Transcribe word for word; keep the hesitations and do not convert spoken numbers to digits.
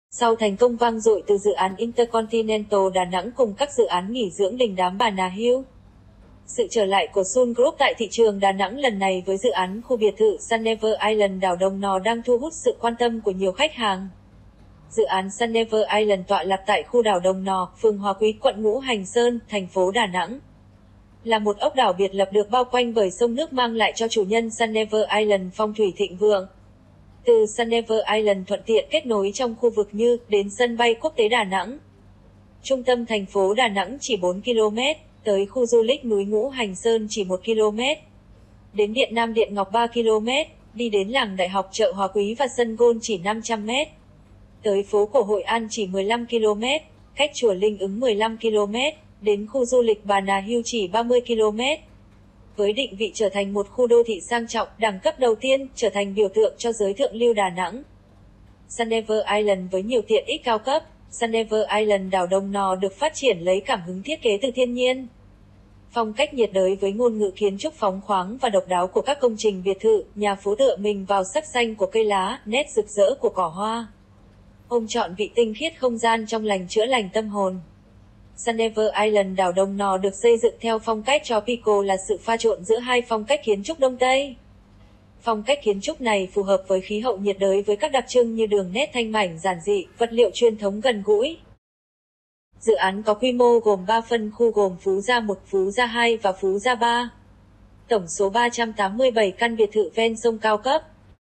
Sau thành công vang dội từ dự án Intercontinental Đà Nẵng cùng các dự án nghỉ dưỡng đình đám Bà Nà Hills, sự trở lại của Sun Group tại thị trường Đà Nẵng lần này với dự án khu biệt thự Sun Never Island đảo Đồng Nò đang thu hút sự quan tâm của nhiều khách hàng. Dự án Sun Never Island tọa lạc tại khu đảo Đồng Nò, phường Hòa Quý, quận Ngũ Hành Sơn, thành phố Đà Nẵng. Là một ốc đảo biệt lập được bao quanh bởi sông nước mang lại cho chủ nhân Sun Never Island phong thủy thịnh vượng. Từ Sun Never Island thuận tiện kết nối trong khu vực như đến sân bay quốc tế Đà Nẵng, trung tâm thành phố Đà Nẵng chỉ bốn ki lô mét, tới khu du lịch núi Ngũ Hành Sơn chỉ một ki lô mét, đến Điện Nam Điện Ngọc ba ki lô mét, đi đến làng Đại học chợ Hòa Quý và sân golf chỉ năm trăm mét, tới phố cổ Hội An chỉ mười lăm ki lô mét, cách chùa Linh Ứng mười lăm ki lô mét, đến khu du lịch Bà Nà Hills chỉ ba mươi ki lô mét. Với định vị trở thành một khu đô thị sang trọng, đẳng cấp đầu tiên, trở thành biểu tượng cho giới thượng lưu Đà Nẵng. Sun Never Island với nhiều tiện ích cao cấp, Sun Never Island đảo Đồng Nò được phát triển lấy cảm hứng thiết kế từ thiên nhiên. Phong cách nhiệt đới với ngôn ngữ kiến trúc phóng khoáng và độc đáo của các công trình biệt thự, nhà phố tựa mình vào sắc xanh của cây lá, nét rực rỡ của cỏ hoa. Ôm trọn vị tinh khiết không gian trong lành chữa lành tâm hồn. Sun Never Island đảo Đồng Nò được xây dựng theo phong cách tropical là sự pha trộn giữa hai phong cách kiến trúc Đông Tây. Phong cách kiến trúc này phù hợp với khí hậu nhiệt đới với các đặc trưng như đường nét thanh mảnh giản dị, vật liệu truyền thống gần gũi. Dự án có quy mô gồm ba phân khu gồm Phú Gia một, Phú Gia hai và Phú Gia ba. Tổng số ba trăm tám mươi bảy căn biệt thự ven sông cao cấp.